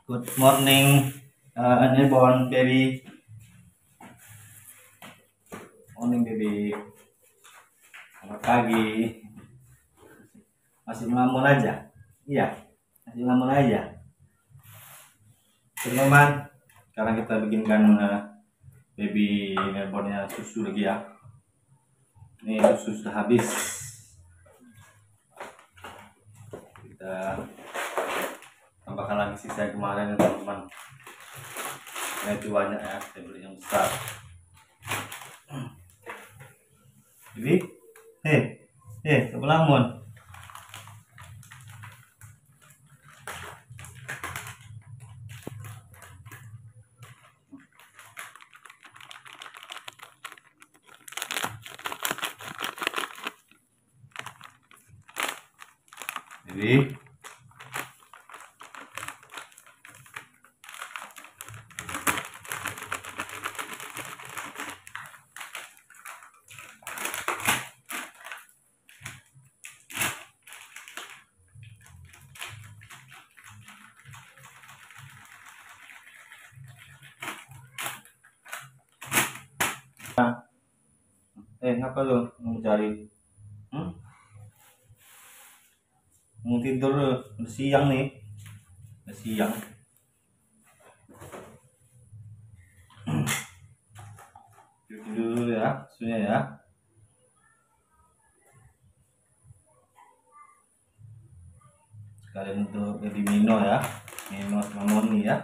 Good morning, newborn baby. Morning baby. Selamat pagi. Masih ngelamun aja? Iya, masih ngelamun aja. Teman-teman, sekarang kita bikinkan baby newbornnya susu lagi ya. Ini susu sudah habis. Kita tambahkan lagi sisa yang kemarin ya teman-teman. Nah itu banyak ya, saya beli yang besar. Jadi, kebelamun. Jadi, ngapa lu mau cari? Mau tidur, udah siang nih, udah siang. Tidur dulu ya, susunya ya. Sekalian untuk baby Mino ya, Mino sama Moni ya.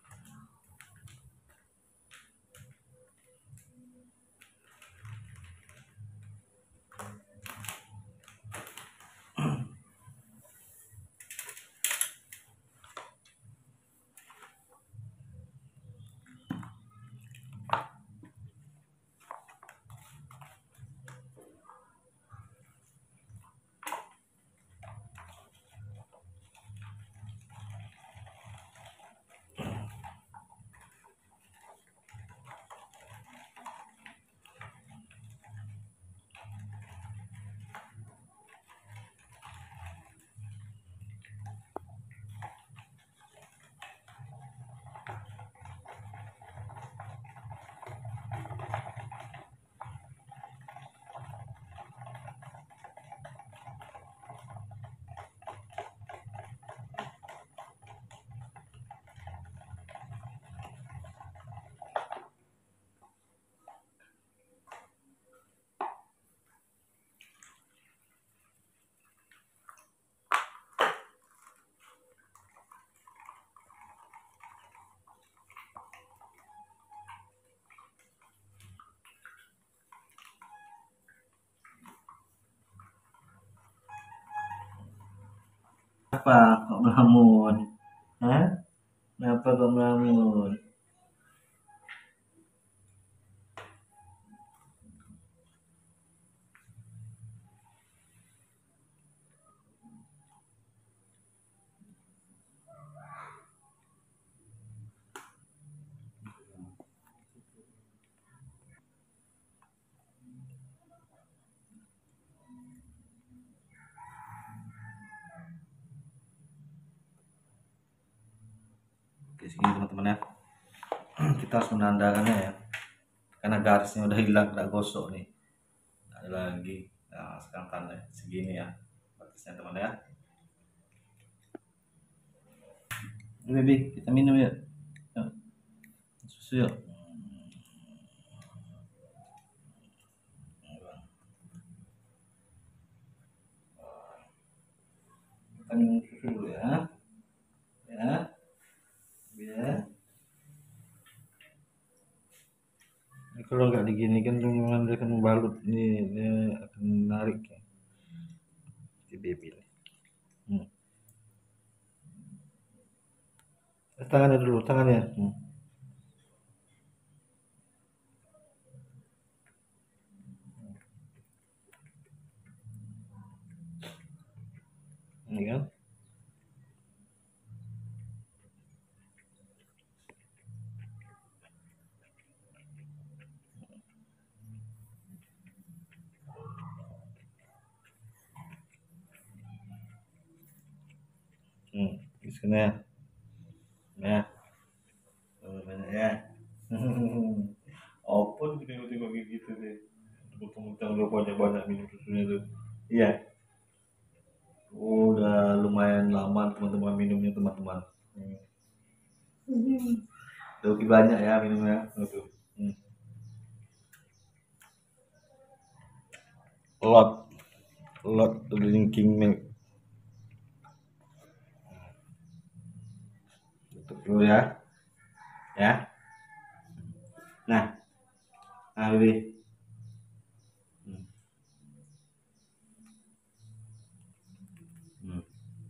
Apa kok melamun? Hah? Kenapa kok melamun? Oke, segini teman-teman ya. Kita harus menandakannya ya, karena garisnya udah hilang, udah gosok nih, nggak ada lagi. Nah sekarang tanda segini ya batasnya teman ya. Ini baby, kita minum ya. Yuk, susu yuk. Kita minum susu dulu ya. Ya, ya. Ini kalau nggak diginikan tuh memang dia akan membalut, ini dia akan menarik ya si baby ini. Tangannya dulu, tangannya. Ini kan. Di sana ya. Ya, banyak ya. Apa nih tiba-tiba kayak gitu deh. Mentang-mentang udah banyak-banyak minum susunya tuh. Iya, udah lumayan lama teman-teman minumnya teman-teman. Hmm. Udah lebih banyak ya minumnya. Tuh. Hmm. A lot drinking milk. Tutup dulu ya. Ya. Nah, nah Bibi. Hmm. Hmm.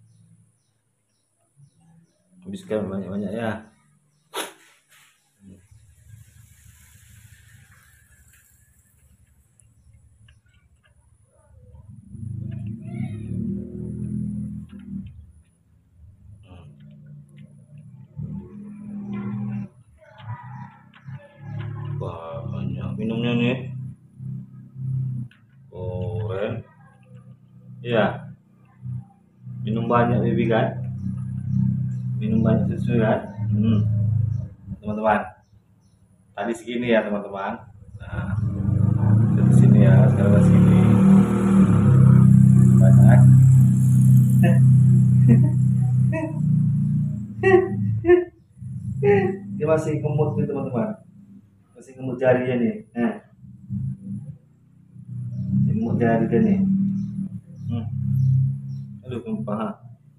Habiskan banyak-banyak ya. Banyak minumnya nih. Keren. Iya, minum banyak Bibi kan? Minum banyak susu kan? Hmm. Teman-teman, tadi segini ya teman-teman. Nah, dari sini ya, sekarang dari sini banyak. Dia masih ngemut nih teman-teman, masih ngemut jarinya nih. Nah, masih ngemut jari dia nih. Hmm. Aduh, paha.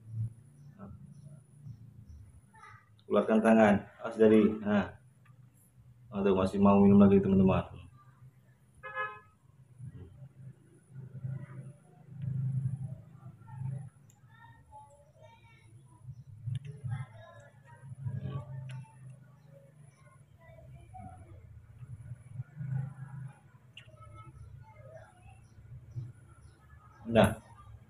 Keluarkan tangan, awas jari. Nah, aduh masih mau minum lagi teman-teman. Nah,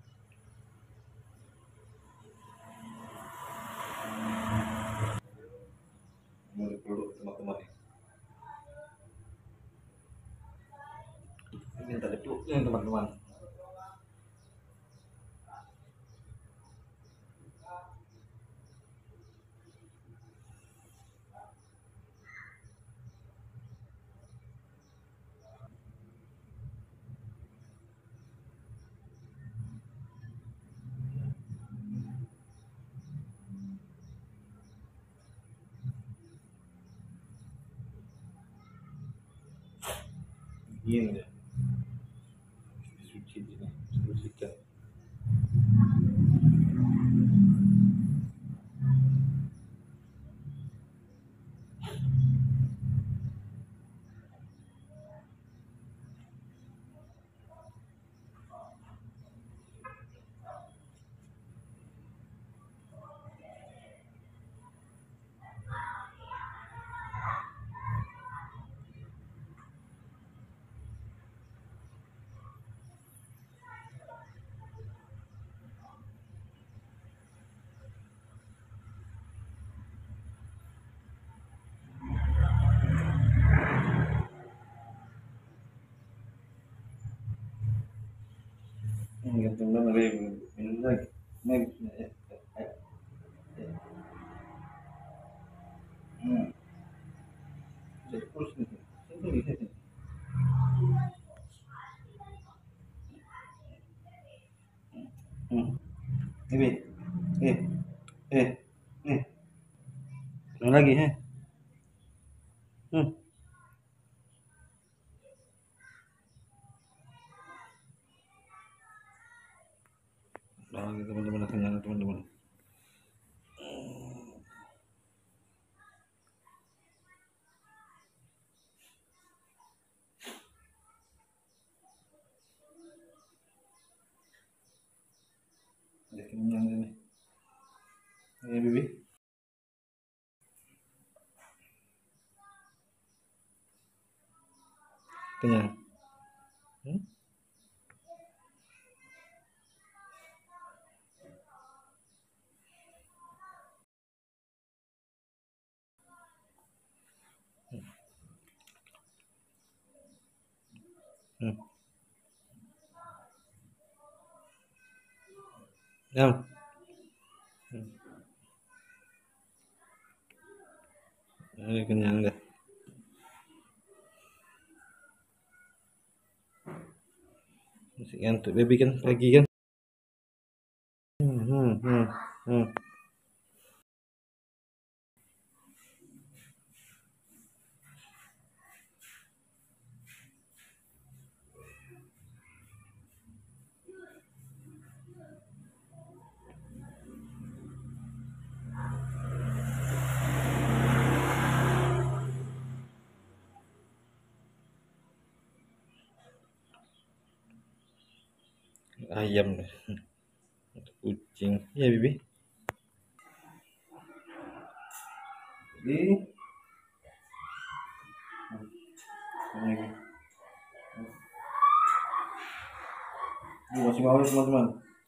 mulai produk teman-teman nih. Ini tadi peluknya teman-teman. Gini deh, suci ini, sucikan. Teman-teman lagi minum lagi. Hmm. Terus nih, sini, sini. Hmm. Ini, eh, nih, minum lagi, he. Hmm. Lagi teman-teman, kenyang teman-teman. Udah kenyang ini. Ini Bibi. Kenyang. Hmm? Hmm. Kenyang. Hmm. Kenyang dah. Masih ngantuk baby kan pagi kan. Hmm. Ayam dah. Kucing. Ya bibi. Ini. Ini masih mau teman-teman.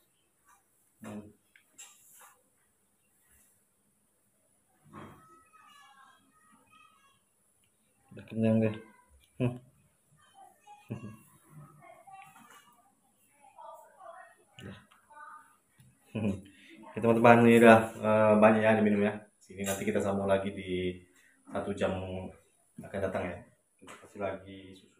Udah kenyang deh. Oke teman-teman, ini udah banyak ya diminum ya. Sini nanti kita sambung lagi di 1 jam akan datang ya. Kita kasih lagi susu.